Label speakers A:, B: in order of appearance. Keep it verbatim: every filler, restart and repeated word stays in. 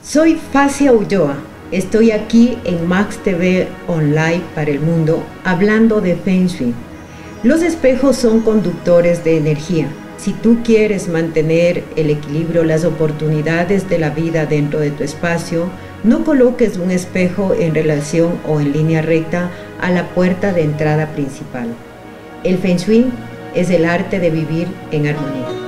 A: Soy Facia Ulloa, estoy aquí en Max T V Online para el mundo hablando de Feng Shui. Los espejos son conductores de energía. Si tú quieres mantener el equilibrio, las oportunidades de la vida dentro de tu espacio, no coloques un espejo en relación o en línea recta a la puerta de entrada principal. El Feng Shui es el arte de vivir en armonía.